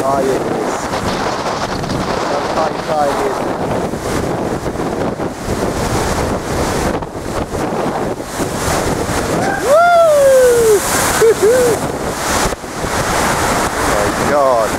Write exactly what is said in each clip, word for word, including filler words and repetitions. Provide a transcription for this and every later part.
high it is. How high tide is. Woo! Oh my God.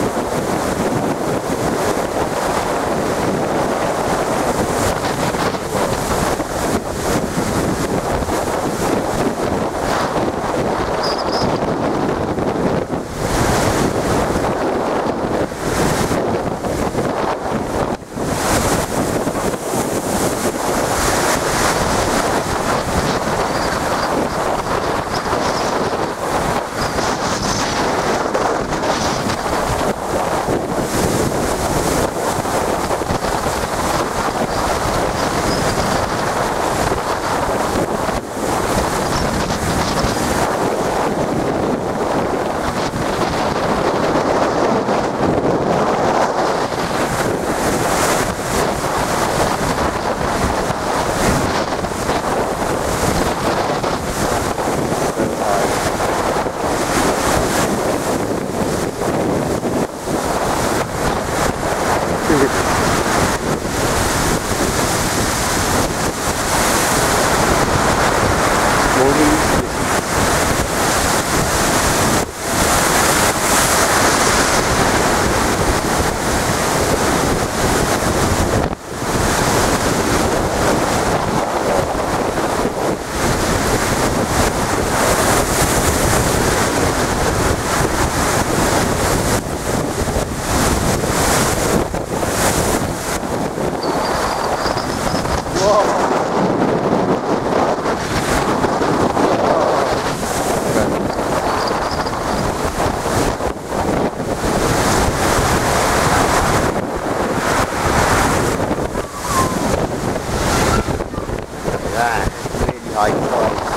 High tide.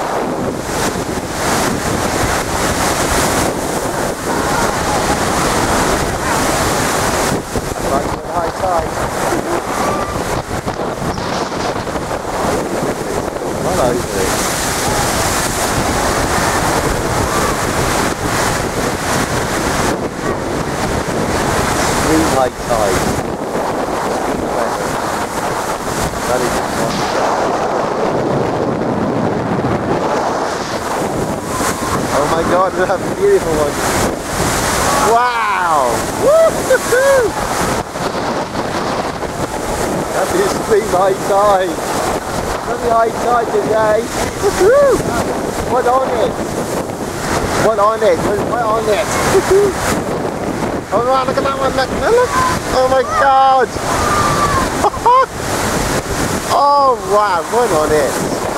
Right for the high tide. Well over it. Extreme high tide. That is wonderful. Oh my God, that's a beautiful one. Wow! Woo-hoo-hoo! That's extreme high tide. Very high tide today. Woo-hoo! What on it? What on it? What on it? Oh wow, look at that one, look, look! Oh my God! Oh wow, what on it?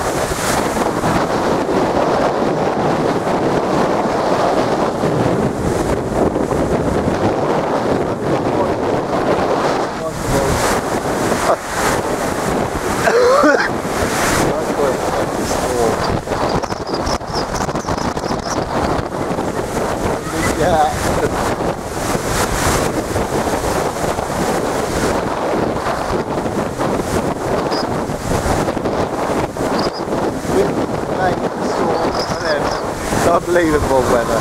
Yeah. Unbelievable weather.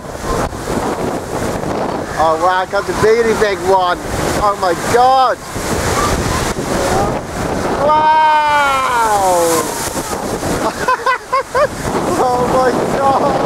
Oh wow, I got the really big one. Oh my God. Wow. Oh my God.